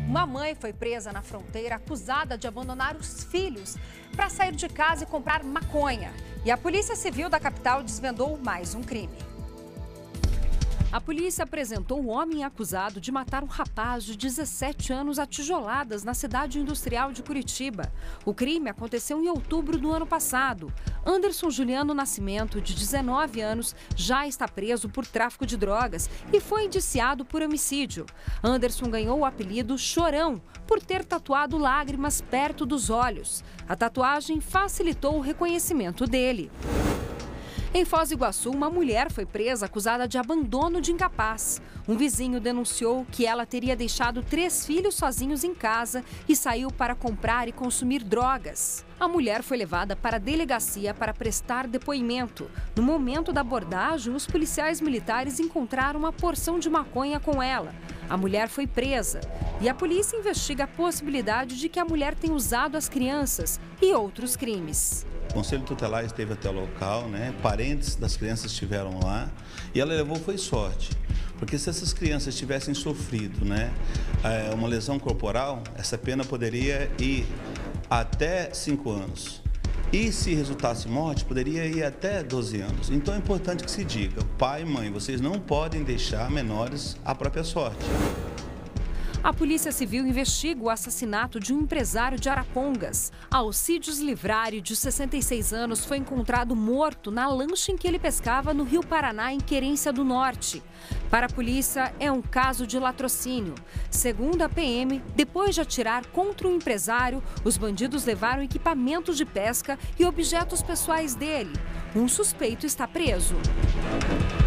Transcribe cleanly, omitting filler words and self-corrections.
Uma mãe foi presa na fronteira acusada de abandonar os filhos para sair de casa e comprar maconha. E a Polícia Civil da capital desvendou mais um crime. A polícia apresentou o homem acusado de matar um rapaz de 17 anos a tijoladas na cidade industrial de Curitiba. O crime aconteceu em outubro do ano passado. Anderson Juliano Nascimento, de 19 anos, já está preso por tráfico de drogas e foi indiciado por homicídio. Anderson ganhou o apelido Chorão por ter tatuado lágrimas perto dos olhos. A tatuagem facilitou o reconhecimento dele. Em Foz do Iguaçu, uma mulher foi presa acusada de abandono de incapaz. Um vizinho denunciou que ela teria deixado 3 filhos sozinhos em casa e saiu para comprar e consumir drogas. A mulher foi levada para a delegacia para prestar depoimento. No momento da abordagem, os policiais militares encontraram uma porção de maconha com ela. A mulher foi presa e a polícia investiga a possibilidade de que a mulher tenha usado as crianças e outros crimes. O Conselho Tutelar esteve até o local, parentes das crianças estiveram lá e ela levou foi sorte. Porque se essas crianças tivessem sofrido uma lesão corporal, essa pena poderia ir até 5 anos. E se resultasse morte, poderia ir até 12 anos. Então é importante que se diga, pai e mãe, vocês não podem deixar menores à própria sorte. A Polícia Civil investiga o assassinato de um empresário de Arapongas. Alcides Livrário, de 66 anos, foi encontrado morto na lancha em que ele pescava no Rio Paraná, em Querência do Norte. Para a polícia, é um caso de latrocínio. Segundo a PM, depois de atirar contra o empresário, os bandidos levaram equipamentos de pesca e objetos pessoais dele. Um suspeito está preso.